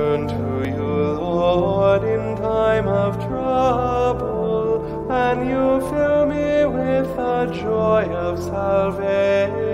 turn to you, Lord, in time of trouble, and you fill me with the joy of salvation.